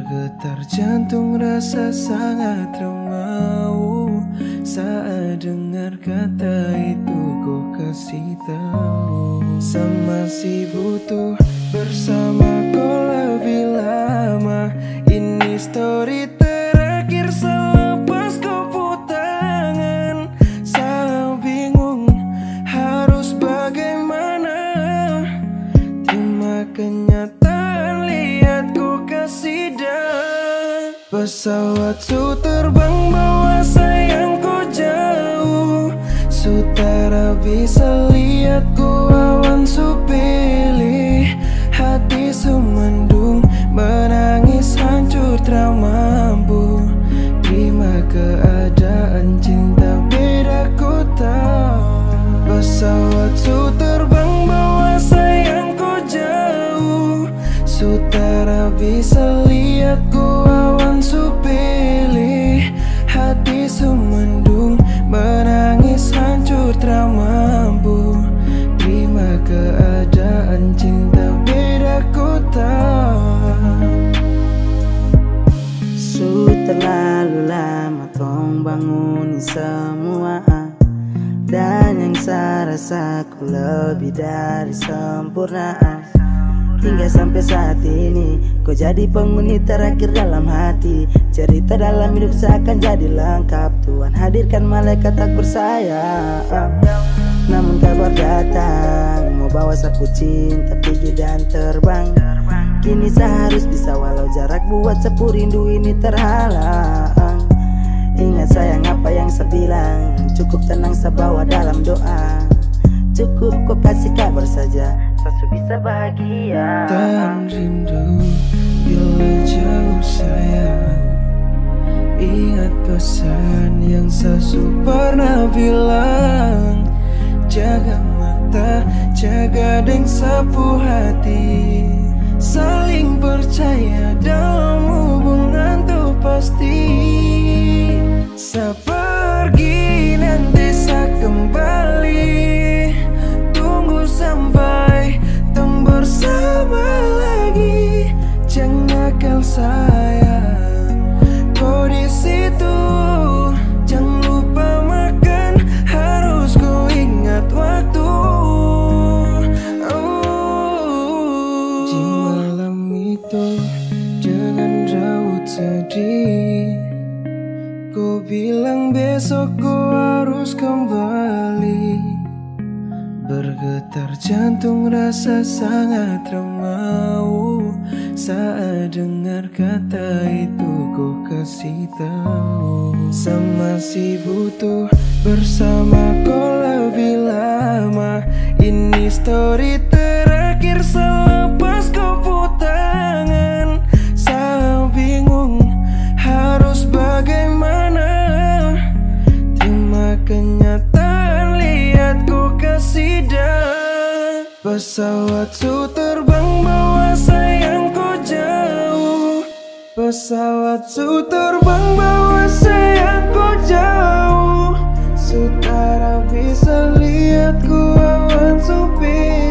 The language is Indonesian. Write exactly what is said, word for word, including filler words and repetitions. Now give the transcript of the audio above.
Bergetar jantung rasa sangat remau saat dengar kata itu kau kasih tahu. Sama si butuh bersama kau lebih lama. Ini story terakhir selepas kau putangan. Saya bingung harus bagaimana. Terima kenyataan lihat kau kasih dah. Pesawat su terbang bawa sayangku jauh. Sutara bisa lihat ku awan su pilih. Hati su mendung menangis hancur tak mampu. Terima keadaan cinta beda kota. Pesawat su terbang bawa sayangku jauh. Sutara bisa lihat ku awan su pilih. Hati su mendung menangis hancur tak mampu. Terima keadaan cinta beda kota. Su terlalu lama tong bangunin semua. Dan yang saya rasa ku lebih dari sempurna. Hingga sampai saat ini kau jadi penghuni terakhir dalam hati. Cerita dalam hidup seakan jadi lengkap. Tuhan hadirkan malaikat tak bersayap. Namun kabar datang mau bawa sapu cinta pergi dan terbang. Kini saya harus bisa walau jarak buat sapu rindu ini terhalang. Ingat sayang apa yang saya bilang. Cukup tenang saya bawa dalam doa. Cukup kau kasih kabar saja saya bisa bahagia. Dan rindu bila jauh sayang. Ingat pesan yang saya pernah bilang. Jaga mata, jaga deng sapu hati. Saling percaya dalam hubungan tuh pasti. Saya pergi nanti saya kembali. Tunggu sampai tem bersama lagi. Jangan nakal sayang, kau di situ. Jangan lupa makan, harus kau ingat waktu. Oh, di malam itu dengan raut sedih, kau bilang besok kau harus kembali. Bergetar jantung rasa sangat remau saat dengar kata itu kau kasih tahu. Sama si butuh bersama kau lebih lama. Ini story terakhir selepas kau putangan. Saya bingung harus bagaimana. Terima kenyataan lihat kau kasih dah. Pesawat su terbang bawa sayangku jauh. Pesawat su terbang bawa sayangku jauh. Sutara bisa lihat ku awan su pilih.